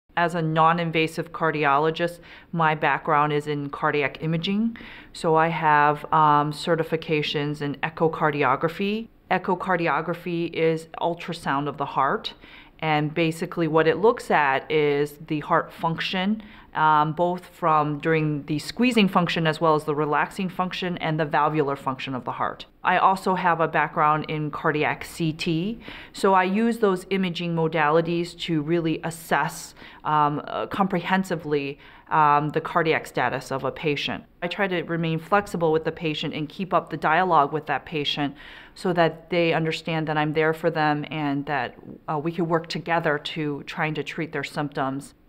As a non-invasive cardiologist, my background is in cardiac imaging. So I have certifications in echocardiography. Echocardiography is ultrasound of the heart. And basically what it looks at is the heart function, both from during the squeezing function as well as the relaxing function and the valvular function of the heart. I also have a background in cardiac CT, so I use those imaging modalities to really assess comprehensively the cardiac status of a patient. I try to remain flexible with the patient and keep up the dialogue with that patient so that they understand that I'm there for them and that we can work together to trying to treat their symptoms.